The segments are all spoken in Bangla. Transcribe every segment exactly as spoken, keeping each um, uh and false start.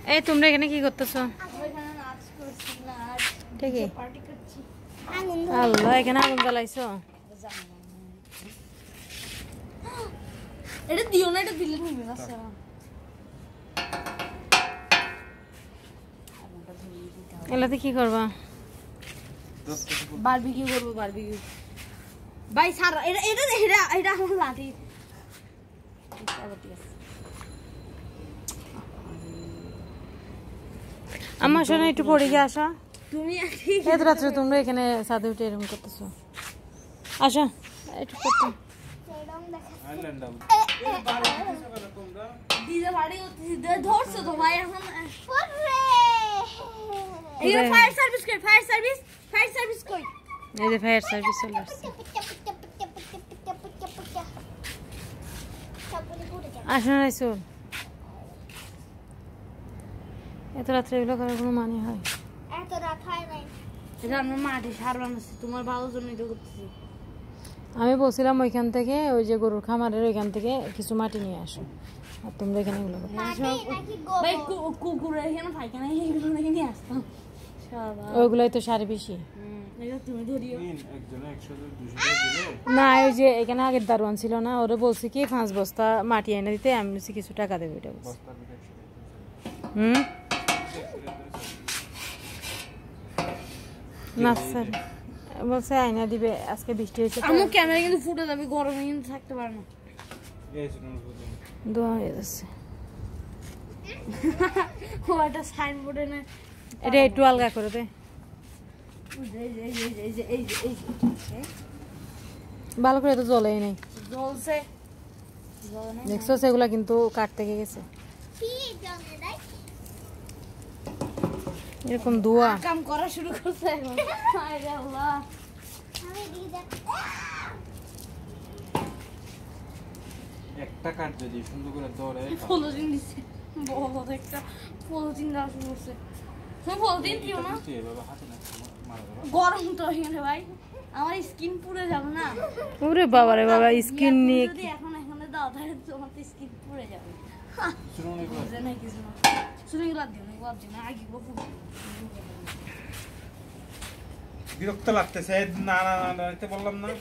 এই তোমরা এখানে কি করতেছো? আল্লাহ, এখানে আগুন জ্বালাইছো? এটা দিও না, এটা দিলে নিবে না। এলাতে কি করবা? বারবিকিউ করব, বারবিকিউ। ভাই সারা এটা এটা এটা এটা আমার লাঠি। আমার শোনা একটু পড়ে গিয়ে আসা। তুমি এত রাত্রে তোমরা এখানে ছাদে উঠে এরকম করতেছো? আসো একটু করতে। দিদা বাড়ি দিদা ধরছো তো ভাই এখন। এই ফায়ার সার্ভিস কই? ফায়ার সার্ভিস ফায়ার সার্ভিস কই? এই যে ফায়ার সার্ভিস চলে আসছে। আসো রাইসুল, এত রাত্রে এগুলো করার কোনো মানে হয়? এত রাত হয় নাই। এটা আমার মাটি সার বানাচ্ছি, তোমার ভালো জন্যই তো করতেছি। আমি বলছিলাম ওইখান থেকে, ওই যে গরুর খামারের ওইখান থেকে কিছু মাটি নিয়ে আসো, আর তোমরা এখানে এগুলো করো। ভাই কুকুরের এখানে পায়খানা এইগুলো নাকি নিয়ে আসতাম। ওইগুলোই তো সারে বেশি। তুমি ধরিও না, ওই যে এখানে আগের দারোয়ান ছিল না, ওরা বলছে কি পাঁচ বস্তা মাটি এনে দিতে, আমি বলছি কিছু টাকা দেবো। এটা বলছি। হুম না স্যার বলছে আয়না দিবে, আজকে বৃষ্টি হয়েছে। আমার ক্যামেরা কিন্তু ফুটে যাবে, গরমে কিন্তু থাকতে পারে না। দোয়া হয়ে যাচ্ছে। ও একটা সাইনবোর্ডে না, এটা একটু আলগা করে দে। ভালো করে তো জলেই নেই, জ্বলছে। দেখছো সেগুলা কিন্তু কাট থেকে গেছে, এরকম ধোয়া। কাম করা শুরু করছে এখন। আরে আল্লাহ, একটা কাট যদি সুন্দর করে ধরে পলিথিন দিছে, বড় একটা পলিথিন দেওয়া শুরু করছে। তুমি পলিথিন দিও না, গরম তো এখানে ভাই, আমার স্কিন পুড়ে যাবে না? ওরে বাবা রে বাবা, স্কিন নিয়ে যদি এখন এখানে দাও তাহলে তোমার তো স্কিন পুড়ে যাবে। বিরক্ত লাগতেছে। না না না বললাম না।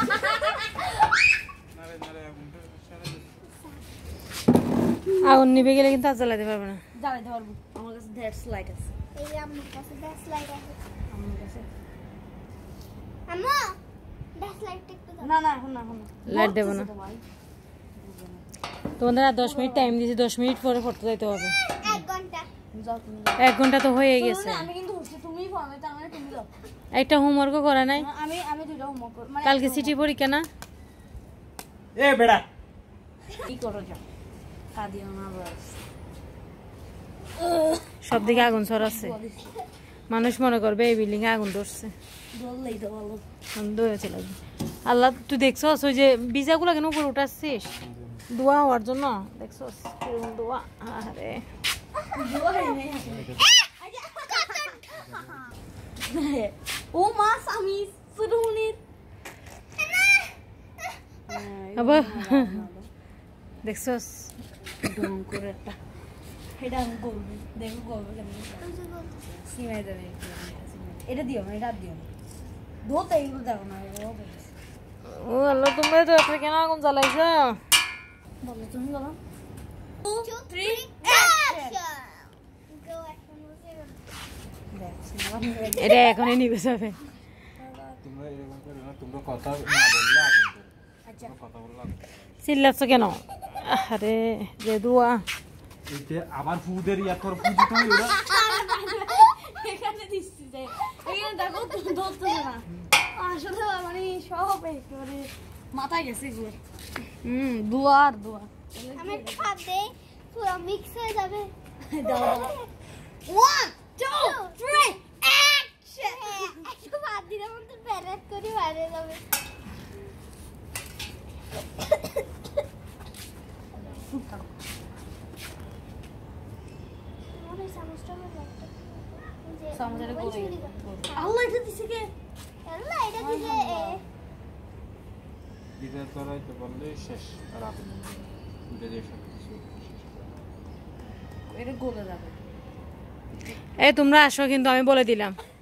আগুন নিভে গেলে কিন্তু আর জ্বালাতে পারবে না। জ্বালাতে পারবো, আমার কাছে দ্যাটস লাইট আছে। এই যে আমার কাছে দ্যাটস লাইট আছে। আমার কাছে আম্মা দ্যাটস লাইট একটু দাও। না না এখন না, এখন লাইট দেব না। তোমাদের আর দশ মিনিট টাইম দিয়েছি, দশ মিনিট পরে পড়তে যাইতে হবে। এক ঘন্টা যাও তুমি। এক ঘন্টা তো হয়ে গেছে। আমি কিন্তু হচ্ছে তুমিই ফর্মে, তার মানে তুমি দাও। একটা হোমওয়ার্কও করা নাই। আমি আমি দুটো হোমওয়ার্ক কর, মানে কালকে সিটি পরীক্ষা না? এ বেড়া কি করো যাও, কাঁদিও না বাস। সব দিকে আগুন ছড়াচ্ছে, মানুষ মনে করবে এই বিল্ডিং এ আগুন ধরছে। বললেই তো ভালো। বন্ধ হয়েছে লাগবে। আল্লাহ, তুই দেখছো ওই যে বীজাগুলো কেন উপরে উঠাচ্ছিস দোয়া হওয়ার জন্য? দেখছো কিরকম দোয়া? আরে ও মাস আমি সুরুনির আবার দেখছো ডং করে একটা এটা আমি করব, দেখো করব কেমন সিমাই দেবে। এটা দিও না, এটা দিও না, দোতে এগুলো দেখো না। ও আল্লাহ, তোমরা তো রাত্রে কেন আগুন জ্বালাইছো? বলো তুমি, বলো। two three এটা এখনই নিবে যাবে। তোমরা এরকম করে না, তোমরা কথা না বললে আগুন ধরে। আচ্ছা কথা বললে চিল্লাচ্ছ কেন? আরে যে দোয়া, এইতে আবার ফুদের ইয়া তোর ফুদি তো এরা এখানে দিচ্ছি যে এখানে দেখো তো ধরতে না আসলে, মানে সব একেবারে মাথায় গেছে এগুলো। হুম দোয়া আর দোয়া। আমি একটা হাত দেই, পুরো মিক্স হয়ে যাবে। দাও one two three action। একটু বাদ দিলে মন তো প্যারেড করে বাইরে যাবে। আল্লাহ এটা দিছে কে? আল্লাহ এটা দিছে এ দিদা তোরাইতে বললে শেষ রাত উঠে দিয়ে সব কিছু শেষ করে এটা গলে যাবে। এ তোমরা আসো কিন্তু আমি বলে দিলাম